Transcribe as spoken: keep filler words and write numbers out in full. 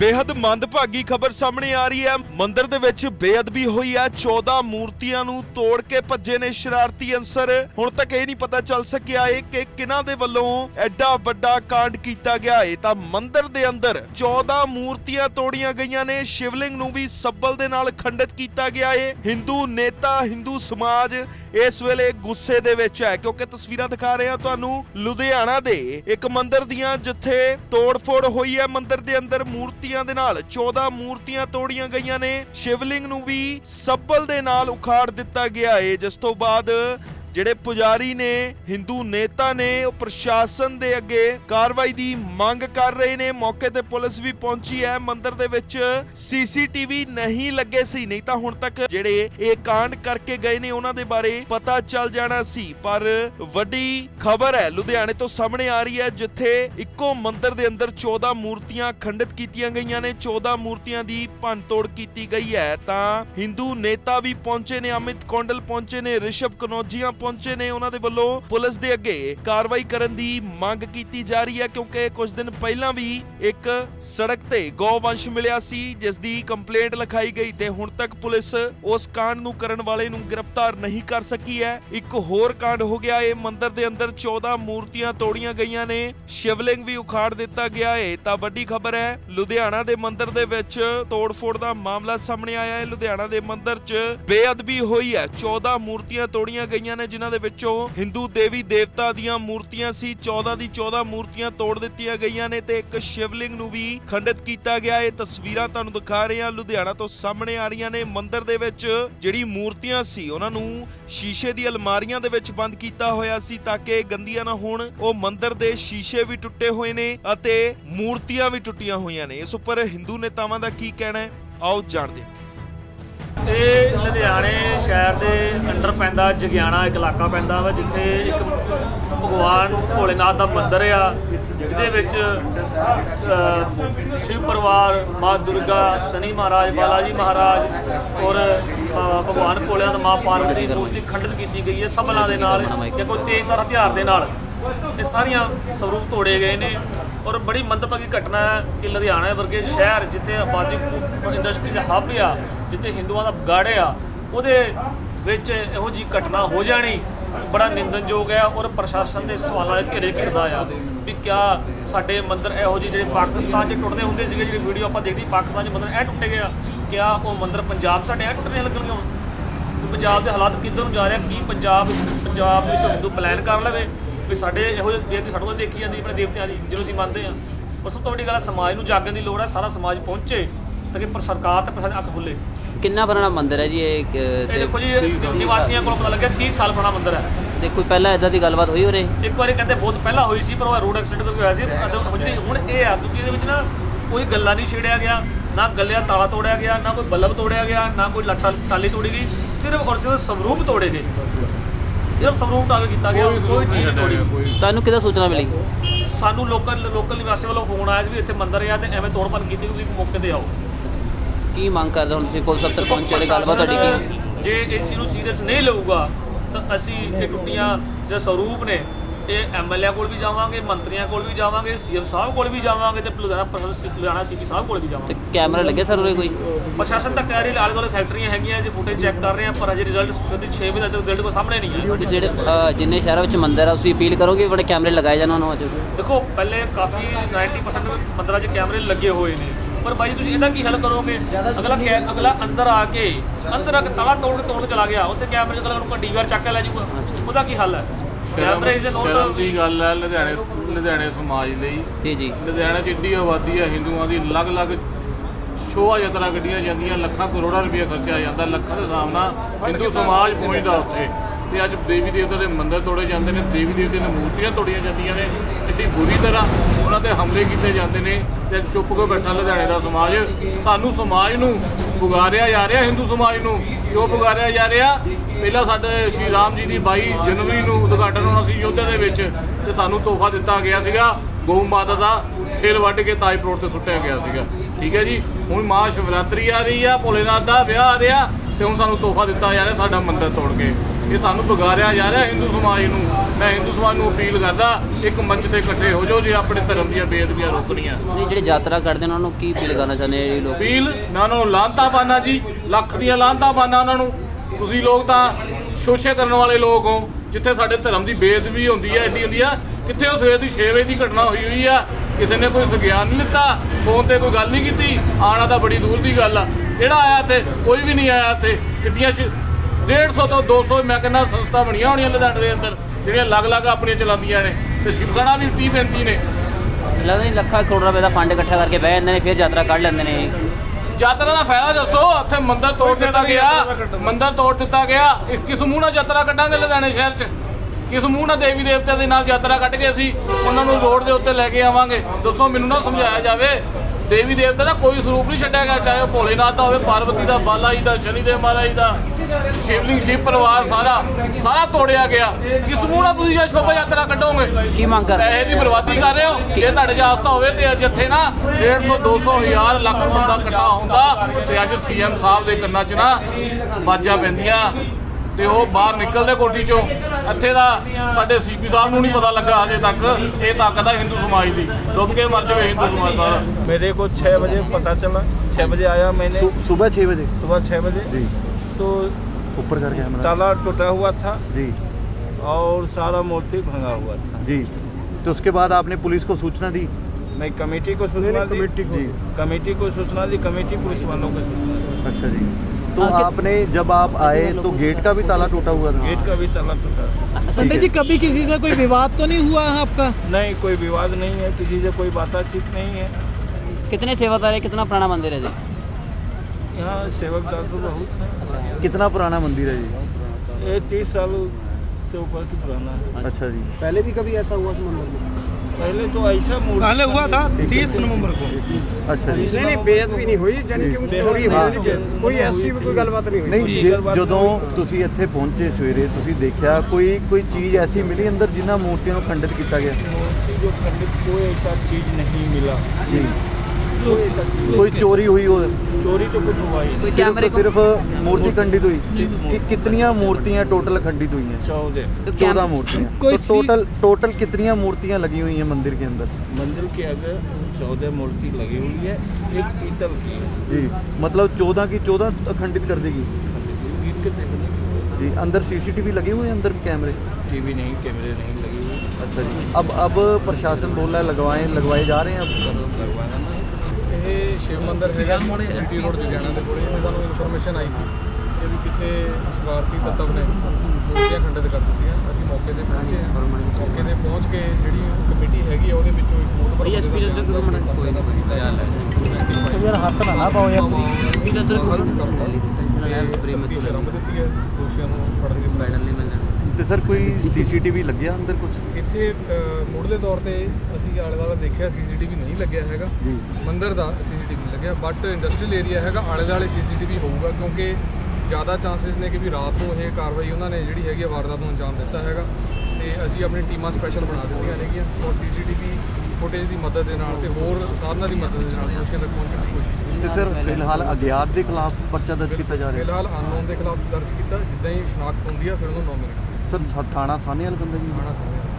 बेहद मंदभागी खबर सामने आ रही है। मंदिर दे विच बेअदबी हुई है। चौदह मूर्तियां नूं तोड़ के भज्जे ने शरारती अंसर। हुण तक यह नहीं पता चल सकिया है कि किन्हां दे वल्लों एडा वड्डा कांड कीता गया है। तां मंदिर दे अंदर चौदह मूर्तियां तोड़ियां गईयां ने। शिवलिंग नूं भी सब्बल दे नाल खंडित कीता गया है। हिंदू नेता हिंदू समाज इस वेले गुस्से दे विच है, क्योंकि तस्वीरां दिखा रहे हैं तुहानूं लुधियाना दे एक मंदिर दियां, जिथे तोड़ फोड़ हुई है। मंदिर दे अंदर मूर्तियां दे नाल चौदह मूर्तियां तोड़ियां गईयां ने। शिवलिंग नूं भी सब्बल दे नाल उखाड़ दिता गया है, जिस तो बाद ਜਿਹੜੇ ਪੁਜਾਰੀ ਨੇ ਹਿੰਦੂ ਨੇਤਾ ਨੇ ਉਹ ਪ੍ਰਸ਼ਾਸਨ ਦੇ ਅੱਗੇ ਕਾਰਵਾਈ ਦੀ ਮੰਗ ਕਰ ਰਹੇ ਨੇ। ਮੌਕੇ ਤੇ ਪੁਲਿਸ ਵੀ ਪਹੁੰਚੀ ਹੈ। ਮੰਦਿਰ ਦੇ ਵਿੱਚ ਸੀਸੀਟੀਵੀ ਨਹੀਂ ਲੱਗੇ ਸੀ, ਨਹੀਂ ਤਾਂ ਹੁਣ ਤੱਕ ਜਿਹੜੇ ਇਹ ਕਾਂਡ ਕਰਕੇ ਗਏ ਨੇ ਉਹਨਾਂ ਦੇ ਬਾਰੇ ਪਤਾ ਚੱਲ ਜਾਣਾ ਸੀ। ਪਰ ਵੱਡੀ ਖਬਰ ਹੈ ਲੁਧਿਆਣੇ ਤੋਂ ਸਾਹਮਣੇ ਆ ਰਹੀ ਹੈ, ਜਿੱਥੇ ਇੱਕੋ ਮੰਦਿਰ ਦੇ ਅੰਦਰ ਚੌਦਹ ਮੂਰਤੀਆਂ ਖੰਡਿਤ ਕੀਤੀਆਂ ਗਈਆਂ ਨੇ। ਚੌਦਹ ਮੂਰਤੀਆਂ ਦੀ ਭੰਨ ਤੋੜ ਕੀਤੀ ਗਈ ਹੈ। ਤਾਂ ਹਿੰਦੂ ਨੇਤਾ ਵੀ ਪਹੁੰਚੇ ਨੇ, ਅਮਿਤ ਕੌਂਡਲ ਪਹੁੰਚੇ ਨੇ, ਰਿਸ਼ਵ ਕਨੌਜੀਆ ਪਹੁੰਚੇ ਨੇ। ਉਹਨਾਂ ਦੇ ਵੱਲੋਂ ਪੁਲਿਸ ਦੇ ਅੱਗੇ ਕਾਰਵਾਈ ਕਰਨ ਦੀ ਮੰਗ ਕੀਤੀ ਜਾ ਰਹੀ ਹੈ, ਕਿਉਂਕਿ ਕੁਝ ਦਿਨ ਪਹਿਲਾਂ ਵੀ ਇੱਕ ਸੜਕ ਤੇ ਗਊਵੰਸ਼ ਮਿਲਿਆ ਸੀ, ਜਿਸ ਦੀ ਕੰਪਲੇਂਟ ਲਿਖਾਈ ਗਈ ਤੇ ਹੁਣ ਤੱਕ ਪੁਲਿਸ ਉਸ ਕਾਂਡ ਨੂੰ ਕਰਨ ਵਾਲੇ ਨੂੰ ਗ੍ਰਿਫਤਾਰ ਨਹੀਂ ਕਰ ਸਕੀ ਹੈ। ਇੱਕ ਹੋਰ ਕਾਂਡ ਹੋ ਗਿਆ ਹੈ। ਮੰਦਿਰ ਦੇ ਅੰਦਰ ਚੌਦਹ ਮੂਰਤੀਆਂ ਤੋੜੀਆਂ ਗਈਆਂ ਨੇ, ਸ਼ਿਵਲਿੰਗ ਵੀ ਉਖਾੜ ਦਿੱਤਾ ਗਿਆ ਹੈ। ਤਾਂ ਵੱਡੀ ਖਬਰ ਹੈ, ਲੁਧਿਆਣਾ ਦੇ ਮੰਦਿਰ ਦੇ ਵਿੱਚ ਤੋੜ-ਫੋੜ ਦਾ ਮਾਮਲਾ ਸਾਹਮਣੇ ਆਇਆ ਹੈ। ਲੁਧਿਆਣਾ ਦੇ ਮੰਦਿਰ 'ਚ ਬੇਅਦਬੀ ਹੋਈ ਹੈ। ਚੌਦਹ ਮੂਰਤੀਆਂ ਤੋੜੀਆਂ ਗਈਆਂ ਨੇ, ਜਿਨ੍ਹਾਂ ਦੇ ਵਿੱਚੋਂ ਹਿੰਦੂ ਦੇਵੀ ਦੇਵਤਾ ਦੀਆਂ ਮੂਰਤੀਆਂ ਸੀ। ਚੌਦਹ ਦੀ ਚੌਦਹ ਮੂਰਤੀਆਂ ਤੋੜ ਦਿੱਤੀਆਂ ਗਈਆਂ ਨੇ ਤੇ ਇੱਕ ਸ਼ਿਵਲਿੰਗ ਨੂੰ ਵੀ ਖੰਡਿਤ ਕੀਤਾ ਗਿਆ ਹੈ। ਤਸਵੀਰਾਂ ਤੁਹਾਨੂੰ ਦਿਖਾ ਰਹੇ ਹਾਂ, ਲੁਧਿਆਣਾ ਤੋਂ ਸਾਹਮਣੇ ਆ ਰਹੀਆਂ ਨੇ। ਮੰਦਿਰ ਦੇ ਵਿੱਚ ਜਿਹੜੀ ਮੂਰਤੀਆਂ ਸੀ ਉਹਨਾਂ ਨੂੰ ਸ਼ੀਸ਼ੇ ਦੀ ਅਲਮਾਰੀਆਂ ਦੇ ਵਿੱਚ ਬੰਦ ਕੀਤਾ ਹੋਇਆ ਸੀ, ਤਾਂ ਕਿ ਗੰਦੀਆਂ ਨਾ ਹੋਣ। ਉਹ ਮੰਦਿਰ ਦੇ ਸ਼ੀਸ਼ੇ ਵੀ ਟੁੱਟੇ ਹੋਏ ਨੇ ਅਤੇ ਮੂਰਤੀਆਂ ਵੀ ਟੁੱਟੀਆਂ ਹੋਈਆਂ ਨੇ। ਇਸ ਉੱਪਰ ਹਿੰਦੂ ਨੇਤਾਵਾਂ ਦਾ ਕੀ ਕਹਿਣਾ ਹੈ, ਆਓ ਜਾਣਦੇ ਹਾਂ। ਇਹ ਲੁਧਿਆਣੇ ਸ਼ਹਿਰ ਦੇ ਅੰਡਰ ਪੈਂਦਾ ਜਗਿਆਣਾ ਇੱਕ ਇਲਾਕਾ ਪੈਂਦਾ ਵਾ, ਜਿੱਥੇ ਇੱਕ ਭਗਵਾਨ ਭੋਲੇਨਾਥ ਦਾ ਮੰਦਿਰ ਆ, ਜਿਹਦੇ ਵਿੱਚ ਸ਼ਿਵ ਪਰਿਵਾਰ, ਮਾਂ ਦੁਰਗਾ, ਸ਼ਨੀ ਮਹਾਰਾਜ, ਬਾਲਾ ਜੀ ਮਹਾਰਾਜ ਔਰ ਭਗਵਾਨ ਭੋਲੇਨਾਥ, ਮਾਂ ਪਾਰਵਤੀ ਦੀ ਮੂਰਤੀ ਖੰਡਿਤ ਕੀਤੀ ਗਈ ਹੈ ਸਬਲਾਂ ਦੇ ਨਾਲ ਜਾਂ ਕੋਈ ਤੇਜ਼ਧਾਰ ਹਥਿਆਰ ਦੇ ਨਾਲ। ਇਹ ਸਾਰੀਆਂ ਸਰੂਪ ਤੋੜੇ ਗਏ ਨੇ ਔਰ ਬੜੀ ਮੰਦਭਾਗੀ ਘਟਨਾ ਹੈ ਕਿ ਲੁਧਿਆਣਾ ਵਰਗੇ ਸ਼ਹਿਰ, ਜਿੱਥੇ ਆਬਾਦੀ ਇੰਡਸਟਰੀ ਦਾ ਹੱਬ ਆ, ਜਿੱਥੇ ਹਿੰਦੂਆਂ ਦਾ ਗੜ ਆ, ਉਹਦੇ ਵਿੱਚ ਇਹੋ ਜਿਹੀ ਘਟਨਾ ਹੋ ਜਾਣੀ ਬੜਾ ਨਿੰਦਣਯੋਗ ਹੈ। ਔਰ ਪ੍ਰਸ਼ਾਸਨ ਦੇ ਸਵਾਲਾਂ ਦੇ ਘੇਰੇ ਘਿਰਦਾ ਆ ਵੀ ਕਿਆ ਸਾਡੇ ਮੰਦਿਰ ਇਹੋ ਜਿਹੇ ਜਿਹੜੇ ਪਾਕਿਸਤਾਨ 'ਚ ਟੁੱਟਦੇ ਹੁੰਦੇ ਸੀਗੇ, ਜਿਹੜੀ ਵੀਡੀਓ ਆਪਾਂ ਦੇਖਦੇ ਪਾਕਿਸਤਾਨ 'ਚ ਮੰਦਿਰ ਇਹ ਟੁੱਟੇ ਗਿਆ, ਕਿਆ ਉਹ ਮੰਦਿਰ ਪੰਜਾਬ ਸਾਡੇ ਇਹ ਟੁੱਟਣੇ ਲੱਗਣਗੇ? ਹੁਣ ਪੰਜਾਬ ਦੇ ਹਾਲਾਤ ਕਿੱਧਰ ਨੂੰ ਜਾ ਰਿਹਾ? ਕੀ ਪੰਜਾਬ ਪੰਜਾਬ ਵਿੱਚ ਹਿੰਦੂ ਪਲਾਨ ਕਰ ਲਵੇ ਵੀ ਸਾਡੇ ਇਹੋ ਜਿਹੇ ਦੇਵਤੇ ਸਾਡੇ ਕੋਲ ਦੇਖੀ ਜਾਂਦੀ ਆਪਣੇ ਦੇਵਤਿਆਂ ਦੀ, ਜਿਹਨੂੰ ਅਸੀਂ ਮੰਨਦੇ ਹਾਂ। ਪਰ ਸਭ ਤੋਂ ਵੱਡੀ ਗੱਲ ਸਮਾਜ ਨੂੰ ਜਾਗਣ ਦੀ ਲੋੜ ਹੈ। ਸਾਰਾ ਸਮਾਜ ਪਹੁੰਚੇ ਤਾਂ ਕਿ ਸਰਕਾਰ ਤੇ ਪ੍ਰਸ਼ਾਸਨ ਅੱਖ ਖੁੱਲੇ। ਕਿੰਨਾ ਪੁਰਾਣਾ ਮੰਦਿਰ ਹੈ ਜੀ ਇਹ? ਦੇਖੋ ਜੀ, ਨਿਵਾਸੀਆਂ ਕੋਲ ਪਤਾ ਲੱਗਿਆ ਤੀਹ ਸਾਲ ਪੁਰਾਣਾ ਮੰਦਿਰ ਹੈ। ਤੇ ਕੋਈ ਪਹਿਲਾਂ ਇਦਾਂ ਦੀ ਗੱਲਬਾਤ ਹੋਈ ਹੋਰੇ? ਇੱਕ ਵਾਰੀ ਕਹਿੰਦੇ ਬਹੁਤ ਪਹਿਲਾਂ ਹੋਈ ਸੀ, ਪਰ ਉਹ ਰੋਡ ਐਕਸੀਡੈਂਟ ਤੋਂ ਹੋਇਆ ਸੀ। ਜਿਹੜੀ ਹੁਣ ਇਹ ਆ, ਕਿਉਂਕਿ ਇਹਦੇ ਵਿੱਚ ਨਾ ਕੋਈ ਗੱਲਾਂ ਨਹੀਂ ਛੇੜਿਆ ਗਿਆ, ਨਾ ਗੱਲਿਆ ਤਾਲਾ ਤੋੜਿਆ ਗਿਆ, ਨਾ ਕੋਈ ਬੱਲਬ ਤੋੜਿਆ ਗਿਆ, ਨਾ ਕੋਈ ਲੱਟਾ ਟਾਲੀ ਤੋੜੀ ਗਈ, ਸਿਰਫ ਔਰ ਸਿਰਫ ਸਰੂਪ ਤੋੜੇ ਗਏ। ਸਿਰਫ ਸਰੂਪ ਟਾਲ ਕੀਤਾ ਗਿਆ, ਕੋਈ ਚੀਜ਼ ਨਹੀਂ ਤੋੜੀ। ਤੁਹਾਨੂੰ ਕਿਹਦਾ ਸੂਚਨਾ ਮਿਲੀ? ਸਾਨੂੰ ਲੋਕਲ ਲੋਕਲ ਨਿਵਾਸੀ ਵੱਲੋਂ ਫੋਨ ਆਇਆ ਸੀ ਵੀ ਇੱਥੇ ਮੰਦਿਰ ਆ ਤੇ ਐਵੇਂ ਤੋੜ ਭੰਨ ਕੀਤੀ, ਤੁਸੀਂ ਮੌਕੇ ਤੇ ਆਓ। ਕੀ ਮੰਗ ਕਰਦੇ ਹੁਣ ਤੁਸੀਂ? ਪੁਲਿਸ ਅਫਸਰ ਪਹੁੰਚੇ ਨੇ, ਗੱਲਬਾਤ ਤੁਹਾਡੀ ਕੀ? ਜੇ ਇਸ ਚੀਜ਼ ਨੂੰ ਸੀਰੀਅਸ ਨਹੀਂ ਲਊਗਾ ਤਾਂ ਅਸੀਂ ਇਹ ਟੁੱਟੀਆਂ ਜਿਹੜੇ ਸਰੂਪ ਨੇ ਇਹ ਐਮ ਐਲ ਏ ਕੋਲ ਵੀ ਜਾਵਾਂਗੇ, ਮੰਤਰੀਆਂ ਕੋਲ ਵੀ ਜਾਵਾਂਗੇ, ਸੀ ਐਮ ਸਾਹਿਬ ਕੋਲ ਵੀ ਜਾਵਾਂਗੇ ਤੇ ਲੁਧਿਆਣਾ ਲੁਧਿਆਣਾ ਸੀ ਪੀ ਸਾਹਿਬ ਕੋਲ ਵੀ ਜਾਵਾਂਗੇ। ਕੈਮਰਾ ਲੱਗੇ ਸਰ ਉਰੇ ਕੋਈ? ਪ੍ਰਸ਼ਾਸਨ ਤਾਂ ਕਹਿ ਰਿਹਾ ਆਲੇ ਦੁਆਲੇ ਫੈਕਟਰੀਆਂ ਹੈਗੀਆਂ, ਅਸੀਂ ਫੁਟੇਜ ਚੈੱਕ ਕਰ ਰਹੇ ਹਾਂ, ਪਰ ਅਜੇ ਰਿਜ਼ਲਟ ਸਵੇਰੇ ਛੇ ਵਜੇ ਤੱਕ ਰਿਜ਼ਲਟ ਕੋਈ ਸਾਹਮਣੇ ਨਹੀਂ ਆਇਆ। ਜਿਹੜੇ ਜਿੰਨੇ ਸ਼ਹਿਰਾਂ ਵਿੱਚ ਮੰਦਿਰ ਆ, ਤੁਸੀਂ ਅਪੀਲ ਕਰੋਗੇ ਬੜੇ ਕੈਮਰੇ ਲਗਾਏ ਜਾਣ ਉਹਨਾਂ ਵਿੱਚ? ਦੇਖੋ, ਪਹਿਲੇ ਕਾਫੀ ਨਾਈਨਟੀ ਪਰਸੈਂਟ ਮੰਦਿਰਾਂ 'ਚ ਕੈਮਰੇ ਲੱਗੇ ਹੋਏ ਨੇ, ਪਰ ਬਾਈ ਤੁਸੀਂ ਇਹਦਾ ਕੀ ਹੱਲ ਕਰੋਗੇ? ਅਗਲਾ ਅਗਲਾ ਅੰਦਰ ਆ ਕੇ ਅੰਦਰ ਆ ਕੇ ਤਾਲਾ ਤੋੜ ਕੇ ਤੋੜ ਕੇ ਚਲਾ ਗਿਆ, ਉੱਥੇ ਕੈਮਰੇ 'ਚ ਉਹਨੂੰ ਡੀ ਵਾਰ ਚੱਕ ਕੇ ਲੈ ਜਾਊਗਾ, ਉਹਦਾ ਕੀ ਹੱਲ ਹੈ? ਕੈਮਰੇ ਸ਼ਰਮ ਦੀ ਗੱਲ ਹੈ ਲੁਧਿਆਣੇ ਲੁਧਿਆਣੇ ਸਮਾਜ ਲਈ। ਜੀ ਜੀ ਲੁਧਿਆਣੇ 'ਚ ਇੰਨੀ ਆਬਾਦੀ ਹੈ ਹਿੰਦੂਆਂ ਦੀ, ਅਲੱਗ-ਅਲੱਗ ਸ਼ੋਭਾ ਯਾਤਰਾ ਕੱਢੀਆਂ ਜਾਂਦੀਆਂ, ਲੱਖਾਂ ਕਰੋੜਾਂ ਰੁਪਏ ਖਰਚਿਆ ਜਾਂਦਾ, ਲੱਖਾਂ ਦੇ ਹਿਸਾਬ ਨਾਲ ਹਿੰਦੂ ਸਮਾਜ ਪਹੁੰਚਦਾ ਉੱਥੇ। ਤੇ ਅੱਜ ਦੇਵੀ ਦੇਵਤਾ ਦੇ ਮੰਦਿਰ ਤੋੜੇ ਜਾਂਦੇ ਨੇ, ਦੇਵੀ ਦੇਵਤੇ ਦੀਆਂ ਮੂਰਤੀਆਂ ਤੋੜੀਆਂ ਜਾਂਦੀਆਂ ਨੇ, ਸਿੱਧੀ ਬੁਰੀ ਤਰ੍ਹਾਂ ਉਹਨਾਂ ਤੇ ਹਮਲੇ ਕੀਤੇ ਜਾਂਦੇ ਨੇ ਤੇ ਚੁੱਪ ਕੇ ਬੈਠਾ ਲੁਧਿਆਣੇ ਦਾ ਸਮਾਜ। ਸਾਨੂੰ ਸਮਾਜ ਨੂੰ ਪੁਗਾਰਿਆ ਜਾ ਰਿਹਾ, ਹਿੰਦੂ ਸਮਾਜ ਨੂੰ ਕਿਉਂ ਪੁਗਾਰਿਆ ਜਾ ਰਿਹਾ? ਪਹਿਲਾਂ ਸਾਡੇ ਸ਼੍ਰੀ ਰਾਮ ਜੀ ਦੀ ਬਾਈ ਜਨਵਰੀ ਨੂੰ ਉਦਘਾਟਨ ਹੋਣਾ ਸੀ ਅਯੋਧਿਆ ਦੇ ਵਿੱਚ, ਤੇ ਸਾਨੂੰ ਤੋਹਫਾ ਦਿੱਤਾ ਗਿਆ ਸੀਗਾ ਗਊ ਮਾਤਾ ਦਾ ਸਿਰ ਵੱਢ ਕੇ ਤਾਜ ਪਲੋਟ ਤੇ ਸੁੱਟਿਆ ਗਿਆ ਸੀਗਾ। ਠੀਕ ਹੈ ਜੀ, ਹੁਣ ਮਹਾ ਸ਼ਿਵਰਾਤਰੀ ਆ ਰਹੀ ਆ, ਭੋਲੇਨਾਥ ਦਾ ਵਿਆਹ ਆ ਰਿਹਾ ਤੇ ਹੁਣ ਸਾਨੂੰ ਤੋਹਫਾ ਦਿੱਤਾ ਜਾ ਰਿਹਾ ਸਾਡਾ ਮੰਦਿਰ ਤੋੜ ਕੇ। ਇਹ ਸਾਨੂੰ ਵਿਗਾੜਿਆ ਜਾ ਰਿਹਾ ਹਿੰਦੂ ਸਮਾਜ ਨੂੰ। ਮੈਂ ਹਿੰਦੂ ਸਮਾਜ ਨੂੰ ਅਪੀਲ ਕਰਦਾ, ਇੱਕ ਮੰਚ ਤੇ ਇਕੱਠੇ ਹੋ ਜਾਓ ਜੇ ਆਪਣੇ ਧਰਮ ਦੀਆਂ ਬੇਅਦਬੀਆਂ ਰੋਕਣੀਆਂ। ਨਹੀਂ, ਜਿਹੜੇ ਯਾਤਰਾ ਕਰਦੇ ਨੇ ਉਹਨਾਂ ਨੂੰ ਕੀ ਅਪੀਲ ਕਰਨਾ ਚਾਹੁੰਦੇ ਆ? ਲੋਕ ਅਪੀਲ ਮੈਂ ਉਹਨਾਂ ਨੂੰ ਲਾਹਨਤਾਂ ਪਾਨਾ ਜੀ, ਲੱਖ ਦੀਆਂ ਲਾਹਨਤਾਂ ਪਾਨਾ ਉਹਨਾਂ ਨੂੰ। ਤੁਸੀਂ ਲੋਕ ਤਾਂ ਸ਼ੋਸ਼ੇ ਕਰਨ ਵਾਲੇ ਲੋਕ ਹੋ। ਜਿੱਥੇ ਸਾਡੇ ਧਰਮ ਦੀ ਬੇਅਦਬੀ ਹੁੰਦੀ ਹੈ ਐਡੀ ਹੁੰਦੀ ਆ, ਕਿੱਥੇ ਉਹ ਸਵੇਰ ਦੀ ਛੇ ਵਜੇ ਦੀ ਘਟਨਾ ਹੋਈ ਹੋਈ ਆ, ਕਿਸੇ ਨੇ ਕੋਈ ਸੰਗਿਆਨ ਨਹੀਂ ਲਿੱਤਾ, ਫੋਨ ਤੇ ਕੋਈ ਗੱਲ ਨਹੀਂ ਕੀਤੀ। ਆਉਣਾ ਤਾਂ ਬੜੀ ਦੂਰ ਦੀ ਗੱਲ ਆ। ਜਿਹੜਾ ਆਇਆ ਇੱਥੇ ਕੋਈ ਵੀ ਨਹੀਂ ਆਇਆ। ਇੱਥੇ ਕਿੱਡੀਆਂ ਡੇਢ ਸੌ ਤੋਂ ਦੋ ਸੌ ਮੈਂ ਕਹਿੰਦਾ ਸੰਸਥਾ ਬਣੀਆਂ ਹੋਣੀਆਂ ਲੁਧਿਆਣੇ ਦੇ ਅੰਦਰ ਜਿਹੜੀਆਂ ਅਲੱਗ-ਅਲੱਗ ਆਪਣੀਆਂ ਚਲਾਉਂਦੀਆਂ ਨੇ, ਤੇ ਸ਼ਿਵ ਸੈਨਾ ਵੀ ਤੀਹ ਪੈਂਤੀ ਨੇ। ਲੱਗਦਾ ਨਹੀਂ ਲੱਖਾਂ ਕਰੋੜ ਰੁਪਏ ਦਾ ਫੰਡ ਇਕੱਠਾ ਕਰਕੇ ਬਹਿ ਜਾਂਦੇ ਨੇ, ਫਿਰ ਯਾਤਰਾ ਕੱਢ ਲੈਂਦੇ ਨੇ। ਯਾਤਰਾ ਦਾ ਫਾਇਦਾ ਦੱਸੋ? ਉੱਥੇ ਮੰਦਿਰ ਤੋੜ ਦਿੱਤਾ ਗਿਆ, ਮੰਦਿਰ ਤੋੜ ਦਿੱਤਾ ਗਿਆ। ਇਸ ਕਿਸ ਮੂੰਹ ਨਾਲ ਯਾਤਰਾ ਕੱਢਾਂਗੇ ਲੁਧਿਆਣੇ ਸ਼ਹਿਰ 'ਚ? ਕਿਸ ਮੂੰਹ ਨਾਲ ਦੇਵੀ ਦੇਵਤਿਆਂ ਦੇ ਨਾਲ ਯਾਤਰਾ ਕੱਢ ਕੇ ਅਸੀਂ ਉਹਨਾਂ ਨੂੰ ਰੋਡ ਦੇ ਉੱਤੇ ਲੈ ਕੇ ਆਵਾਂਗੇ? ਦੱਸੋ, ਮੈਨੂੰ ਨਾ ਸਮਝਾਇਆ ਜਾਵੇ। ਦੇਵੀ ਦੇਵਤਾ ਦਾ ਕੋਈ ਸਰੂਪ ਨਹੀਂ ਛੱਡਿਆ ਗਿਆ, ਚਾਹੇ ਉਹ ਭੋਲੇਨਾਥ ਦਾ ਹੋਵੇ, ਪਾਰਵਤੀ ਦਾ, ਬਾਲਾ ਜੀ ਦਾ, ਸ਼ਨੀਦੇਵ ਮਹਾਰਾਜ ਦਾ, ਸ਼ਿਵਲਿੰਗ ਸ਼ਿਵ ਪਰਿਵਾਰ ਸਾਰਾ ਸਾਰਾ ਤੋੜਿਆ ਗਿਆ। ਕਿਸ ਮੂੰਹ ਨਾਲ ਤੁਸੀਂ ਇਹ ਸ਼ੋਭਾ ਯਾਤਰਾ ਕੱਢੋਗੇ? ਕੀ ਮੰਗ ਕਰ ਪੈਸੇ ਦੀ ਬਰਬਾਦੀ ਕਰ ਰਹੇ ਹੋ। ਜੇ ਤੁਹਾਡੇ 'ਚ ਆਸਥਾ ਹੋਵੇ ਤੇ ਅੱਜ ਇੱਥੇ ਨਾ ਡੇਢ ਸੌ ਦੋ ਸੌ ਹਜ਼ਾਰ ਲੱਖ ਬੰਦਾ ਇਕੱਠਾ ਹੁੰਦਾ ਤੇ ਅੱਜ ਸੀਐਮ ਸਾਹਿਬ ਦੇ ਕੰਨਾਂ 'ਚ ਨਾ ਬਾਜਾਂ ਪੈਂਦੀਆਂ ਤੇ ਉਹ ਬਾਹਰ ਨਿਕਲਦੇ ਕੋਠੀ 'ਚੋਂ। ਇੱਥੇ ਦਾ ਸਾਡੇ ਸੀਪੀ ਸਾਹਿਬ ਨੂੰ ਨਹੀਂ ਪਤਾ ਲੱਗਾ ਅਜੇ ਤੱਕ। ਇਹ ਤਾਕਤ ਹੈ ਹਿੰਦੂ ਸਮਾਜ ਦੀ। ਡੁੱਬ ਕੇ ਮਰ ਜਾਵੇ ਹਿੰਦੂ ਸਮਾਜ ਸਾਰਾ। मेरे को छः बजे पता चला, छः बजे आया मैंने। सु, सुबह छः बजे सुबह छः बजे जी। तो ऊपर करके कैमरा ताला टूटा हुआ था जी, और सारा मूर्ति भंगा हुआ था जी। तो उसके बाद आपने पुलिस को सूचना दी? मैं कमेटी को सूचना दी, कमेटी को कमेटी को सूचना दी, कमेटी पुलिस वालों को सूचना दी। अच्छा जी। तो आपने जब आप आए तो गेट का भी ताला टूटा हुआ था? गेट का भी ताला टूटा। संजय जी, कभी किसी से कोई विवाद तो नहीं हुआ है आपका? नहीं, कोई विवाद नहीं है, किसी से कोई बातचीत नहीं है। कितने सेवादार है? कितना पुराना मंदिर है जी? यहाँ सेवकदार तो बहुत है। कितना पुराना मंदिर है जी? ये तीस साल से ऊपर की पुराना है। अच्छा जी। पहले भी कभी ऐसा हुआ इस मंदिर में? पहले तो ऐसा पहले हुआ था तीस नवंबर को। अच्छा जी। नहीं नहीं, बेअदबी नहीं हुई, जानी कि चोरी हुई, कोई ऐसी कोई गलबात नहीं हुई। नहीं, ਜੇ- ਜਦੋਂ ਤੁਸੀਂ ਇੱਥੇ ਪਹੁੰਚੇ ਸਵੇਰੇ ਤੁਸੀਂ ਦੇਖਿਆ ਕੋਈ ਕੋਈ ਚੀਜ਼ ਐਸੀ ਮਿਲੀ ਅੰਦਰ ਜਿਨ੍ਹਾਂ ਮੂਰਤੀਆਂ ਨੂੰ ਖੰਡਿਤ ਕੀਤਾ ਗਿਆ? मूर्ति जो खंडित कोई ऐसा चीज नहीं मिला। जी। कोई ऐसा चीज कोई चोरी हुई हो? चोरी तो कुछ हुआ ही नहीं। सिर्फ तो सिर्फ मूर्ति खंडित हुई? कि कितनियां मूर्तियां टोटल खंडित हुई हैं? चौदह चौदह मूर्तियां। तो कोई टोटल टोटल कितनियां मूर्तियां लगी हुई हैं मंदिर के अंदर? मंदिर के आगे चौदह मूर्ति लगी हुई है, एक पीतल की है। जी, मतलब चौदह की चौदह खंडित कर देगी गिन के देखने की। जी। अंदर सीसीटीवी लगे हुए हैं, अंदर कैमरे? टीवी नहीं, कैमरे नहीं लगे हुए। अच्छा जी। अब अब प्रशासन बोल रहा है लगवाएं लगवाए जा रहे हैं अब? लगवाना नहीं। ਇਹ ਸ਼ਿਵ ਮੰਦਿਰ ਹੈਗਾ ਐਮਪੀ ਰੋਡ ਲੁਧਿਆਣਾ ਦੇ ਕੋਲੇ। ਇਹ ਸਾਨੂੰ ਇਨਫੋਰਮੇਸ਼ਨ ਆਈ ਸੀ ਕਿ ਵੀ ਕਿਸੇ ਸ਼ਰਾਰਤੀ ਤੱਤਵ ਨੇ ਮੂਰਤੀਆਂ ਖੰਡਿਤ ਕਰ ਦਿੱਤੀਆਂ। ਅਸੀਂ ਮੌਕੇ ਤੇ ਪਹੁੰਚੇ ਹਾਂ। ਮੌਕੇ ਤੇ ਪਹੁੰਚ ਕੇ ਜਿਹੜੀ ਕਮੇਟੀ ਹੈਗੀ ਆ ਉਹਦੇ ਵਿੱਚੋਂ ਇੱਕ ਬਹੁਤ ਬੜੀ ਐਸਪੀ ਦਾ ਕੋਈ ਨਾ ਕੋਈ ਨਾ यार हाथ ना पाओ यार। ਐਸਪੀ ਦਾ ਤੁਰ ਆਰੰਭ ਦਿੱਤੀ ਹੈ। ਦੋਸ਼ੀਆਂ ਨੂੰ ਫੜਨ ਦੀ ਪਲਾਨ ਲਈ ਮਿਲਣਾ। ਤੇ ਸਰ ਕੋਈ ਸੀਸੀਟੀਵੀ ਲੱਗਿਆ ਅੰਦਰ ਕੁਝ? ਇੱਥੇ ਮੁੱਢਲੇ ਤੌਰ ਤੇ ਅਸੀਂ ਆਲੇ ਦੁਆਲੇ ਦੇਖਿਆ, ਸੀਸੀਟੀਵੀ ਨਹੀਂ ਲੱਗਿਆ ਹੈਗਾ। ਜੀ। ਮੰਦਿਰ ਦਾ ਸੀਸੀਟੀਵੀ ਲੱਗਿਆ, ਬਟ ਇੰਡਸਟਰੀਅਲ ਏਰੀਆ ਹੈਗਾ, ਆਲੇ ਦੁਆਲੇ ਸੀਸੀਟੀਵੀ ਹੋਊਗਾ ਕਿਉਂਕਿ ਜ਼ਿਆਦਾ ਚਾਂਸਸ ਨੇ ਕਿ ਵੀ ਰਾਤ ਨੂੰ ਇਹ ਕਾਰਵਾਈ ਉਹਨਾਂ ਨੇ ਜਿਹੜੀ ਹੈਗੀ ਵਾਰਦਾਤ ਨੂੰ ਅੰਜਾਮ ਦਿੱਤਾ ਹੈਗਾ। ਤੇ ਅਸੀਂ ਆਪਣੀ ਟੀਮਾਂ ਸਪੈਸ਼ਲ ਬਣਾ ਦਿੱਤੀਆਂ ਨੇਗੀਆਂ ਔਰ ਸੀਸੀਟੀਵੀ ਫੁਟੇਜ ਦੀ ਮਦਦ ਦੇ ਨਾਲ ਤੇ ਹੋਰ ਸਾਧਨਾਂ ਦੀ ਮਦਦ ਦੇ ਨਾਲ ਦੋਸ਼ੀਆਂ ਤੱਕ ਪਹੁੰਚਣ ਦੀ ਕੋਸ਼ਿਸ਼ ਕੀਤੀ। ਤੇ ਸਰ ਫਿਲਹਾਲ ਅਗਿਆਤ ਦੇ ਖਿਲਾਫ ਪਰਚਾ ਦਰਜ ਕੀਤਾ ਜਾ ਰਿਹਾ? ਫਿਲਹਾਲ ਅਨਨੋਨ ਦੇ ਖਿਲਾਫ ਦਰਜ ਕੀਤਾ। ਜਿੱਦਾਂ ਹੀ ਸ਼ਨਾਖਤ ਹੁੰਦੀ ਆ ਫਿਰ ਉਹਨੂੰ ਨੌਮੀਨੇਟ ਸਰ ਥਾਣਾ ਸਾਹਨੇਵਾਲ ਬੰਦੇ ਜੀ? ਆਣਾ ਸਾਹਮਣੇ